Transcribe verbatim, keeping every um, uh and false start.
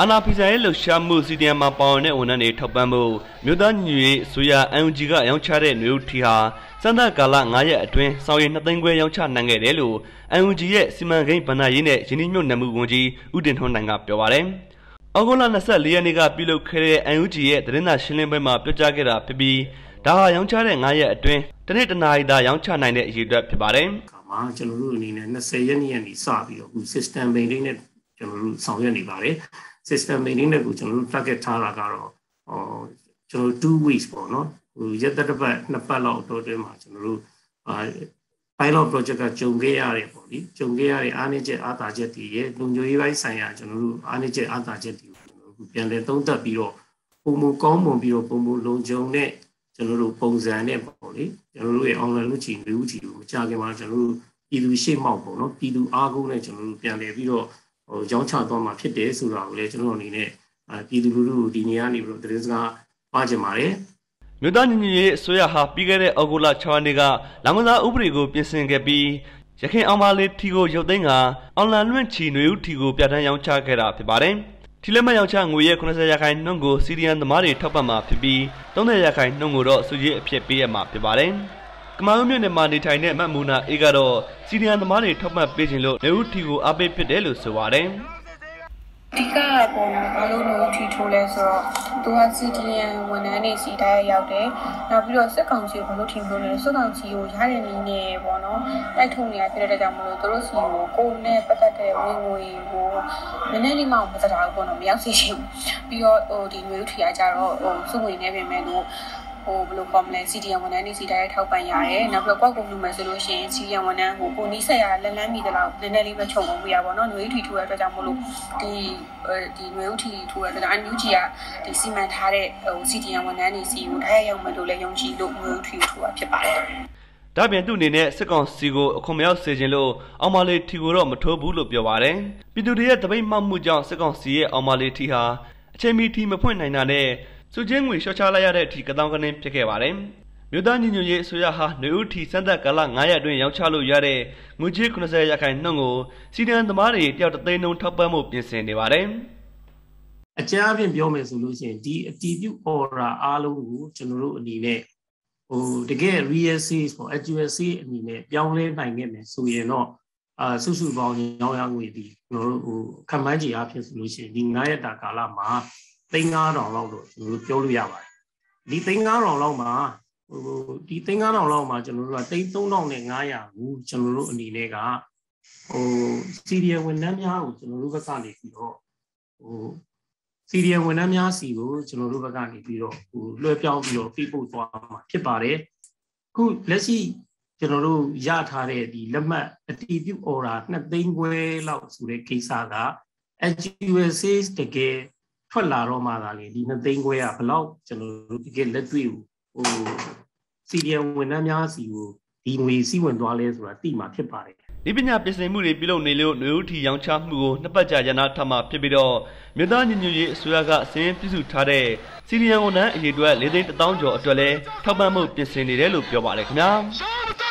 အာနာဖီဆိုင်ရဲ့လှုပ်ရှားမှုစီဒီအမ်မှာပါဝင်တဲ့ဝန်ထမ်းတွေထောက်ပံ့ဖို့မြို့သားညီညွတ်ရေးအစိုးရ အန် ယူ ဂျီ ကရောင်းချတဲ့နွေဦးထီဟာစံသက်ကာလ၅ရက်အတွင်းစောင်ရည်နှစ်သိန်းခွဲရောင်းချနိုင်ခဲ့တယ်လို့ အန် ယူ ဂျီ ရဲ့စီမံကိန်းဗဏ္ဍာရေးနဲ့ယင်းနှိမ့်မြုပ်နှံမှုဝန်ကြီးဦးတင်ထွန်းနိုင်ကပြောပါတယ်။အောက်တိုဘာလ၂၄ရက်နေ့ကပြုလုပ်ခဲ့တဲ့ အန် ယူ ဂျီ ရဲ့သတင်းစာရှင်းလင်းပွဲမှာပြောကြားခဲ့တာဖြစ်ပြီးဒါဟာရောင်းချတဲ့၅ရက်အတွင်းတစ်နေ့တစ်နာရီသာရောင်းချနိုင်တဲ့အရေးအတွက်ဖြစ်ပါတယ်။မှာကျွန်တော်တို့အနေနဲ့၂၀ရက်နေ့ကနေစပြီးတော့အခု system maintain နဲ့ကျွန်တော်တို့ဆောင်ရွက်နေပါတယ်။ system maintain နဲ့ကိုကျွန်တော်တို့ target ထားတာကတော့ဟောကျွန်တော်တို့two weeks ပေါ့နော်ဟိုရက်တစ်ပတ်နှစ်ပတ်လောက်တော့တွင်းမှာကျွန်တော်တို့အာ pilot project ကကြုံခဲ့ရတယ်ပေါ့လေကြုံခဲ့ရတဲ့အားနည်းချက်အားသာချက်တွေရဲ့လုံခြုံရေးပိုင်းဆိုင်ရာကျွန်တော်တို့အားနည်းချက်အားသာချက်တွေကိုကျွန်တော်တို့ပြန်လည်သုံးသပ်ပြီးတော့ပုံမကောင်းမွန်ပြီးတော့ပုံမလုံခြုံတဲ့ကျွန်တော်တို့ပုံစံနဲ့ပေါ့လေကျွန်တော်တို့ရဲ့ online လူချီလူချီကိုမကြခင်မှာကျွန်တော်တို့ပြည်သူရှေ့မှောက်ပေါ့နော်ပြည်သူအားကိုးနဲ့ကျွန်တော်တို့ပြန်လည်ပြီးတော့ဟိုရောင်းချသွားမှာဖြစ်တယ်ဆိုတာကိုလည်းကျွန်တော်အနေနဲ့ပြည်သူလူထုကိုဒီနေ့ကနေပြီးတော့သတင်းစကားပါချင်ပါတယ်မြို့သားညီညွတ်ရေးအစိုးရဟာပြီးခဲ့တဲ့အောက်တိုဘာ၆ရက်နေ့ကလောင်ကစားဥပဒေကိုပြင်ဆင်ခဲ့ပြီးရခိုင်အောင်မလေးထီကိုရုပ်သိမ်းကအွန်လိုင်းလွှင့်ချီနွေဦးထီကိုပြဋ္ဌာန်းရောင်းချခဲ့တာဖြစ်ပါတယ်ထီလက်မှတ်ရောင်းချငွေရဲ့၇၀ရာခိုင်နှုန်းကိုစီဒီအမ်သမားတွေထောက်ပံ့မှာဖြစ်ပြီး၃၀ရာခိုင်နှုန်းကိုတော့စုကြီးအဖြစ်ပေးရမှာဖြစ်ပါတယ်ကမာဦးမြို့နယ်မှာနေထိုင်တဲ့မတ်မူနာအေးကတော့စီဒီအမ်သမားတွေထောက်ပံ့ပေးခြင်းလို့နွေဦးထီကိုအားပေးဖြစ်တယ်လို့ဆိုပါတယ်ဒီကပေါ်မှာဘာလို့လို့ထီထိုးလဲဆိုတော့သူက စီ ဒီ အမ် ဝန်ထမ်းတွေစီတိုင်းရောက်တယ်နောက်ပြီးတော့စက်ကောင်စီကိုဘလို့ထင်လို့လဲစက်ကောင်စီကိုရတဲ့နည်းနဲ့ပေါ့နော်တိုက်ထုံနေတာဖြစ်တဲ့ကြောင့်မလို့သူတို့စီကိုကိုယ်နဲ့ပတ်သက်တဲ့ဝင်ငွေကိုနည်းနည်းလေးမှမသက်တာဘူးပေါ့နော်မရောက်စေချင်ပြီးတော့ဟိုဒီနွေဦးထီကကြတော့ဟိုစုငွေနဲ့ပြင်မဲ့လို့ဟိုဘယ်လိုကောမလဲ စီ ဒီ အမ် ဝန်ထမ်းတွေစီတိုင်းထောက်ပံ့ရတယ်နောက်ပြီးတော့ကောက်ကုန်လူမယ်ဆိုလို့ရှိရင် စီ ဒီ အမ် ဝန်ထမ်းကိုကိုနီးဆက်ရလန်းလန်းမိတဲ့လောက်နည်းနည်းလေးပဲခြုံကုန်ပြရပါတော့နွေဦးထီထိုးရတဲ့အတွက်ကြောင့်မလို့ဒီဒီနွေဦးထီထိုးရတဲ့အတွက်အန်ယူဂျီကဒီစီမံထားတဲ့ဟို စီ ဒီ အမ် ဝန်ထမ်းတွေစီကိုထားရရောက်မယ်လို့လည်းယုံကြည်လို့နွေဦးထီထိုးရဖြစ်ပါတယ်ဒါပြင်သူ့အနေနဲ့စစ်ကောင်စီကိုအခွန်မရောက်စေခြင်းလို့အောင်မလေးထီကိုတော့မထိုးဘူးလို့ပြောပါတယ်ပြည်သူတွေရဲ့တပိတ်မှောက်မှုကြောင့်စစ်ကောင်စီရဲ့အောင်မလေးထီဟာအချိန်မီထီမဖွင့်နိုင်တာနဲ့စုချင်းငွေလျှော့ချလိုက်ရတဲ့အထိကတောင်းကနင်းဖြစ်ခဲ့ပါတယ်မြို့သားညီညွတ်ရေးအစိုးရဟာနွေဦးထီစံသက်ကာလ၅ရက်အတွင်းရောင်းချလို့ရတဲ့ငွေကြေး၇၀ရာခိုင်နှုန်းကိုစီဒီအမ်သမားတွေတယောက်တစ်သိန်းနှုန်းထောက်ပံ့မှုပြင်ဆင်နေပါတယ်အကြမ်းအဖြစ်ပြောမယ်ဆိုလို့ရှိရင်ဒီအတီးပြု order အားလုံးကိုကျွန်တော်တို့အနေနဲ့ဟိုတကယ် real sales ပေါ့ actual sales အနေနဲ့ပြောင်းလဲနိုင်ခဲ့မယ်ဆိုရင်တော့အာစုစုပေါင်းရောင်းရငွေဒီကျွန်တော်တို့ဟိုခံမှန်းကြည့်အားဖြင့်ဆိုလို့ရှိရင်ဒီ၅ရက်တာကာလမှာသိန်း၅ထောင်လောက်တော့ကျွန်တော်တို့ပြောလို့ရပါတယ်ဒီသိန်း၅ထောင်လောက်မှာဟိုဒီသိန်း၅ထောင်လောက်မှာကျွန်တော်တို့ကသိန်း၃ထောင်နဲ့၅ရာကိုကျွန်တော်တို့အနေနဲ့ကဟိုစီဒီအမ်ဝန်ထမ်းများကိုကျွန်တော်တို့ဘက်ကနေပြီးတော့ဟိုစီဒီအမ်ဝန်ထမ်းများစီကိုကျွန်တော်တို့ဘက်ကနေပြီးတော့ဟိုလွှဲပြောင်းပြီးတော့ပြပို့သွားမှာဖြစ်ပါတယ်ခုလက်ရှိကျွန်တော်တို့ရထားတဲ့ဒီလက်မှတ်အတည်ပြု order နှစ်သိန်းခွဲလောက်ဆိုတဲ့ကိစ္စက actual sales တကယ်ထွက်လာတော့မှသာလေဒီနှစ်သိန်းခွဲကဘယ်လောက်ကျွန်တော်တို့တကယ်လက်တွေ့ဟိုစီဒီအမ်ဝန်ထမ်းများစီကိုဒီငွေစီးဝင်သွားလဲဆိုတာသိမှာဖြစ်ပါတယ်ဒီပညာပြင်ဆင်မှုတွေပြုလုပ်နေလို့နွေဦးထီရောင်းချမှုကိုနှစ်ပတ်ကြာရနာထပ်မှာဖြစ်ပြီးတော့မြို့သားညီညွတ်ရေးအစိုးရကအစည်းပြုစုထားတဲ့စီဒီအမ်ဝန်ထမ်းအရေအတွက်၄သိန်းတစ်သောင်းကျော်အတွက်လဲထောက်ပံ့မှုပြင်ဆင်နေတယ်လို့ပြောပါတယ်ခင်ဗျာ